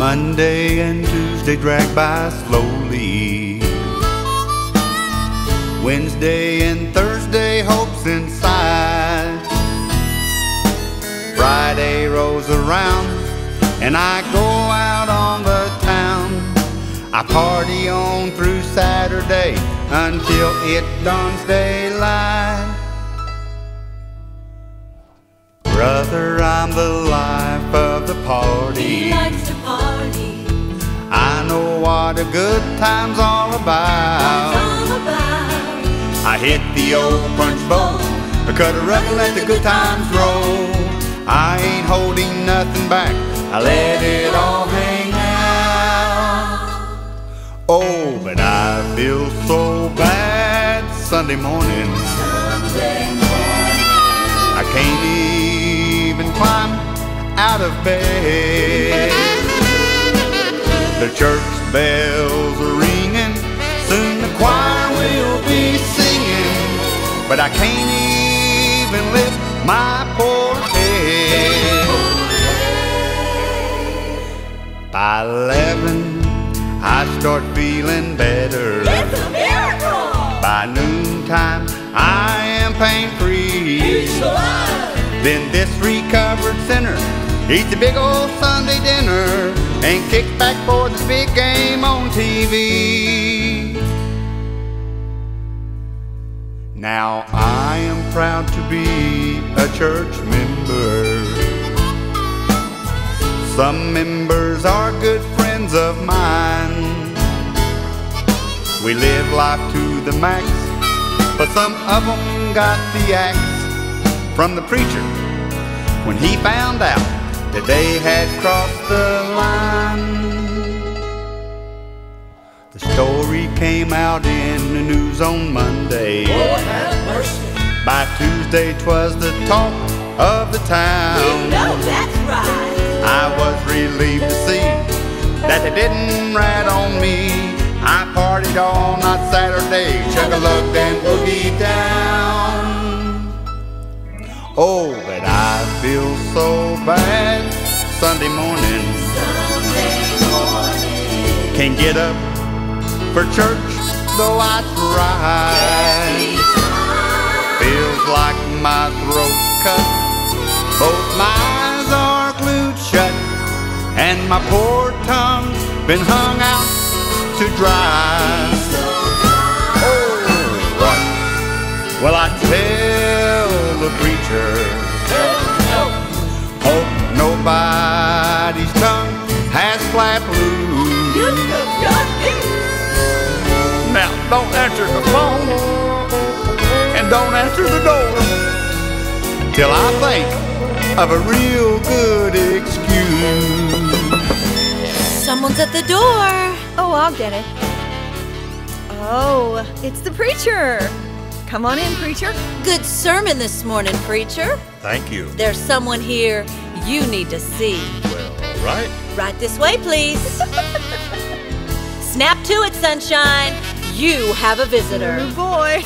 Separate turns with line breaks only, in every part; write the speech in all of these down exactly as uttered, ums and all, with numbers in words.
Monday and Tuesday drag by slowly. Wednesday and Thursday hopes inside. Friday rolls around and I go out on the town. I party on through Saturday until it dawns daylight. Brother, I'm the life of the party.
He likes to party.
I know what a good time's all about.
All about.
I hit the old punch bowl, I cut a rug and let the good times roll. I ain't holding nothing back, I let it all hang out. Oh, but I feel so bad Sunday morning.
Sunday morning.
I can't even climb out of bed. The church bells are ringing, soon the choir will be singing, but I can't even lift my poor head. By eleven, I start feeling better.
It's a miracle.
By noontime, I am pain-free. Then this recovered sinner eats a big old Sunday dinner and kicks back for the big game on T V. Now I am proud to be a church member. Some members are good friends of mine. We live life to the max, but some of them got the axe from the preacher when he found out that they had crossed the line. The story came out in the news on Monday.
Lord have mercy.
By Tuesday 'twas the talk of the town.
You know that's right.
I was relieved to see that they didn't rat on me. I partied all night Saturday, chug-a-lugged and boogie down. Oh, but I feel so bad Sunday morning.
Sunday morning.
Can't get up for church, though I try. Feels like my throat's cut, both my eyes are glued shut, and my poor tongue's been hung out to dry. Oh, what will I tell the preacher? Hope nobody's tongue has flapped loose. Now don't answer the phone and don't answer the door till I think of a real good excuse.
Someone's at the door.
Oh, I'll get it. Oh, it's the preacher. Come on in, preacher.
Good sermon this morning, preacher.
Thank you.
There's someone here you need to see.
Well, all right.
Right this way, please. Snap to it, sunshine. You have a visitor.
Oh, boy.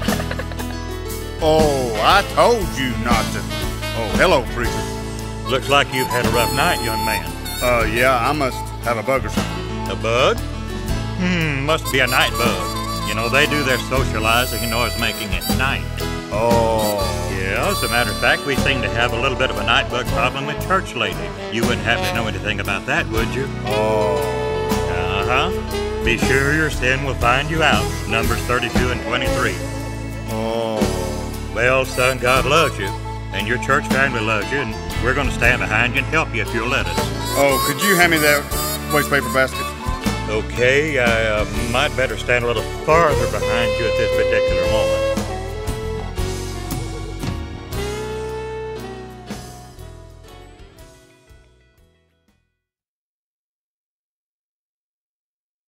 Oh, I told you not to. Oh, hello, preacher.
Looks like you've had a rough night, young man.
Uh, yeah, I must have a bug or something.
A bug? Hmm, must be a night bug. You know, they do their socializing and noise making at night.
Oh.
Yeah, as a matter of fact, we seem to have a little bit of a night bug problem at church lately. You wouldn't happen to know anything about that, would you?
Oh.
Uh-huh. Be sure your sin will find you out. Numbers thirty-two and twenty-three.
Oh.
Well, son, God loves you, and your church family loves you, and we're going to stand behind you and help you if you'll let us.
Oh, could you hand me that waste paper basket?
Okay, I uh, might better stand a little farther behind you at this